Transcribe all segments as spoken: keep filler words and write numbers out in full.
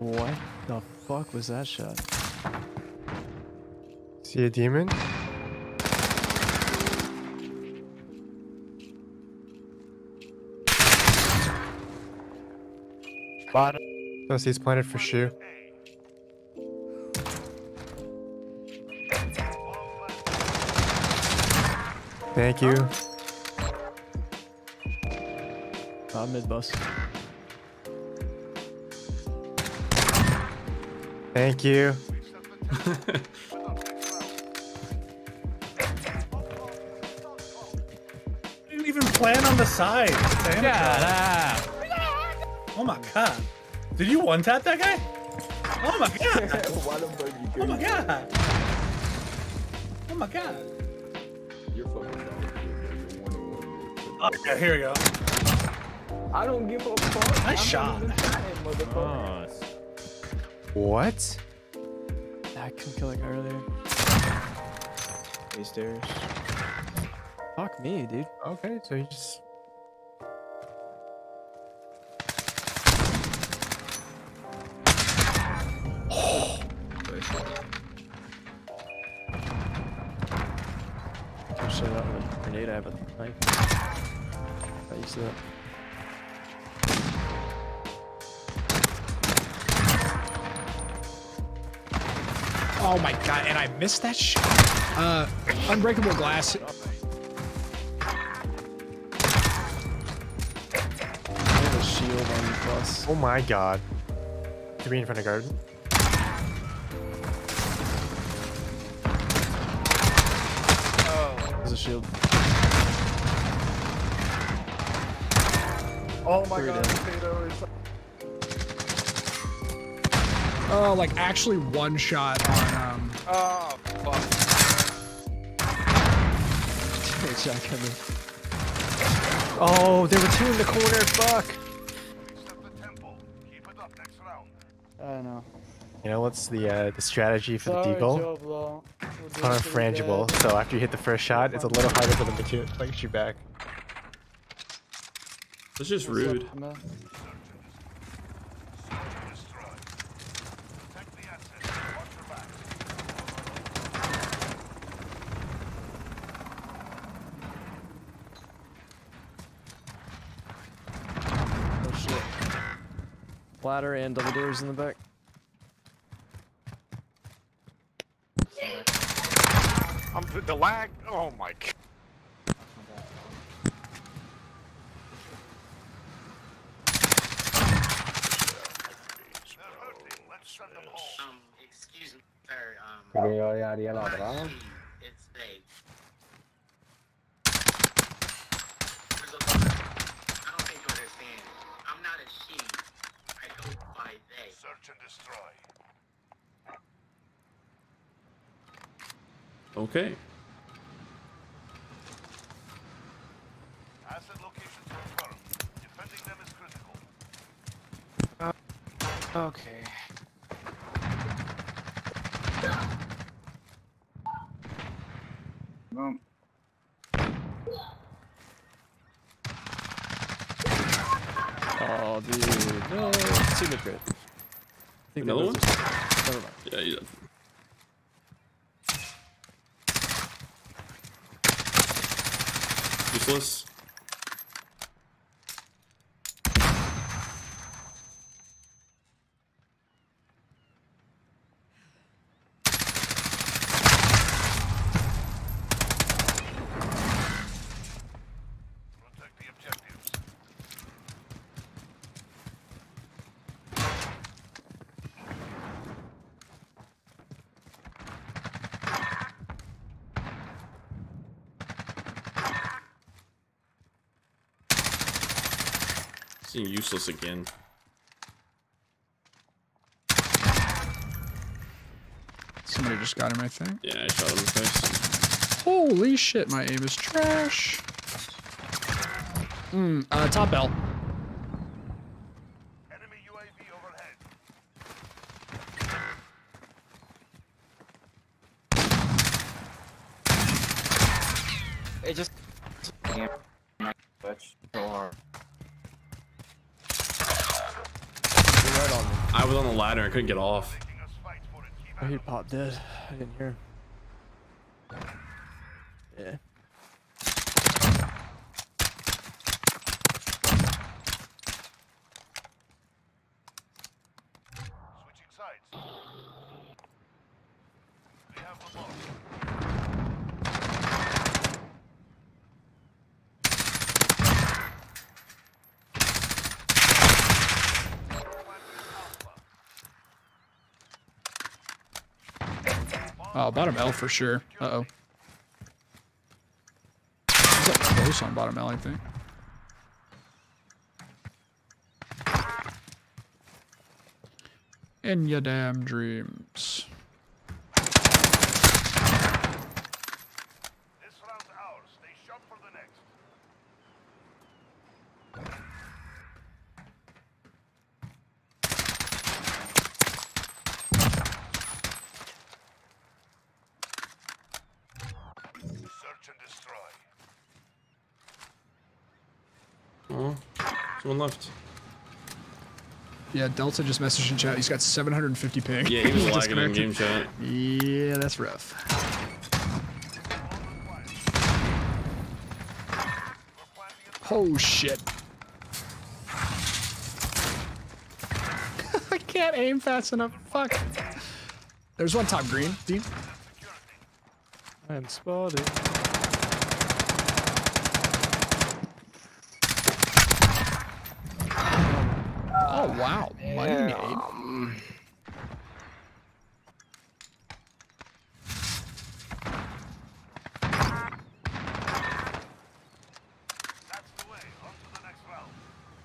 What the fuck was that shot? See a demon? Bottom. Oh, so he's planted for shoe. Thank you. Uh, mid bus. Thank you. You didn't even plan on the side. Damn God, Oh my god. Did you one tap that guy? Oh my god. Oh my god. Oh my god. You're fucking Oh, yeah, here we go. I don't give a fuck. Nice I'm shot. not even trying, motherfucker. Nice. What? I couldn't kill that guy earlier. Hey, stairs. Fuck me, dude. Okay, so you just... I'll show that with a grenade. I have a knife. I used that. Oh my god, and I missed that shot. Uh, unbreakable glass. I have a shield on the bus. Oh my god. Three in front of garden. There's a shield. Oh my Three god, down. potato is. Oh, like actually one shot on um. Oh, fuck. Shotgun me. Oh, there were two in the corner. Fuck. I don't know. You know what's the uh, the strategy for the Sorry, deagle? Joe Blow. We're It's doing pretty unfrangible. good. So after you hit the first shot, it's a little harder for them to shoot, like shoot back. That's just What's up, rude. man? Oh shit. Ladder and double doors in the back. I'm the lag. Oh my god. Um, excuse me, sir. Um, Porque yo le haría la otra. it's fake. There's a lot. I don't think you understand. I'm not a she. I go by they. Search and destroy. Okay. Asset locations confirmed. Defending them is critical. Okay. Um, Oh, dude. No. Two mid grade. I think Another that one? was just- Never mind. Yeah, yeah. Useless. Protect the objectives. Seeing useless again. Somebody just got him, I think. Yeah, I shot him in the face. Holy shit, my aim is trash. Hmm, uh, top bell. Enemy U A V overhead. It just. Touch so hard. You're right on me. I was on the ladder and I couldn't get off. Oh, he popped dead. I didn't hear him. Yeah. Switching sides. We have the ball. Oh, bottom L for sure. Uh-oh. He's up close on bottom L, I think. In your damn dreams. This round's ours. Stay sharp for the next. Search and destroy. Oh, someone left. Yeah, Delta just messaged in chat. He's got seven hundred fifty ping. Yeah, he was He's lagging in disconnected. game chat. Yeah, that's rough. Oh shit. I can't aim fast enough. Fuck. There's one top green, Dean. I am spotted. Oh wow. Money. That's the way. On to the next round.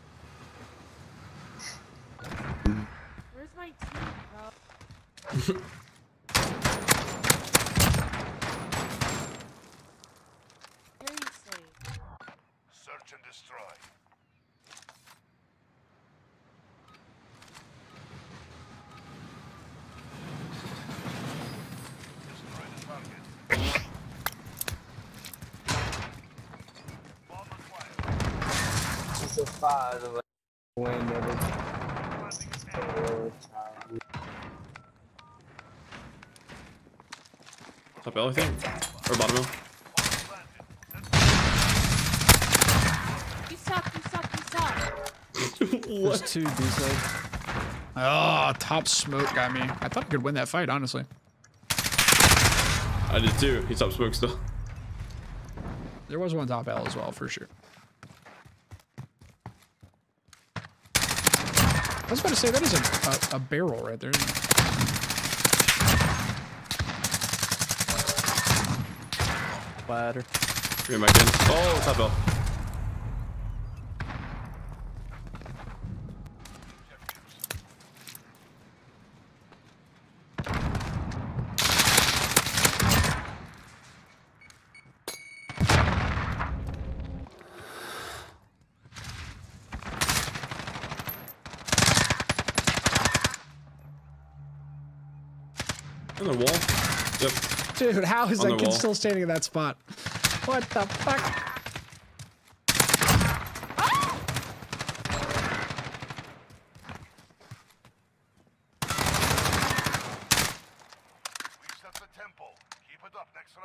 Where's my team, bro? Seriously. Search and destroy. Destroy the target. Bomb acquired. It's a five of a win, never. Top L, I think. Or bottom L. You suck, you suck, you suck. There's two B side. Oh, top smoke got me. I thought I could win that fight, honestly. I did too. He's top smoke still. There was one top L as well, for sure. I was about to say, that is a, a, a barrel right there, isn't it? Ladder. Bring him back in. Oh, top L. On the wall. Yep. Dude, how is On that the kid wall. still standing in that spot? What the fuck? We set the tempo. Keep it up next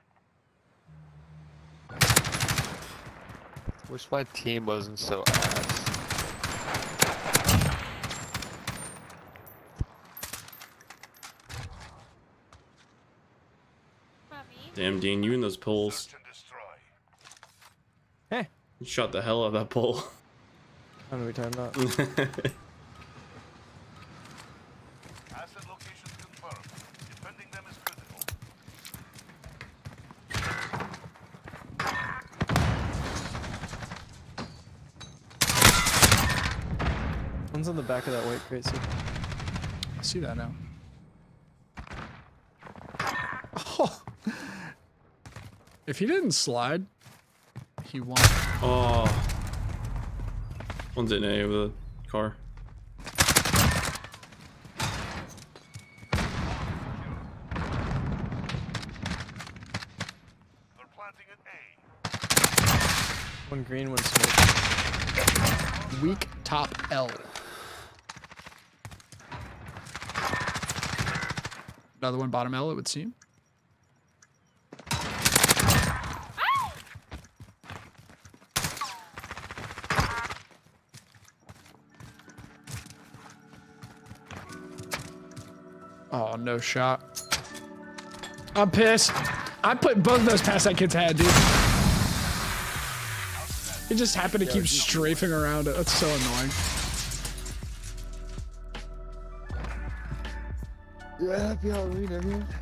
round. Wish my team wasn't so ass. Damn, Dean, you and those poles. Search and destroy. Hey. You shot the hell out of that pole. What are we talking about? Asset locations confirmed. Defending them is critical. One's on the back of that white crate, so. I see that now. Oh. If he didn't slide, he won. Oh. One's in A with a car. They're planting at A. One green, one smoke. Weak top L. Another one bottom L, it would seem. Oh, no shot. I'm pissed. I put both of those past that kid's head, dude. It just happened to keep strafing around it. That's so annoying. Yeah, happy Halloween, everyone.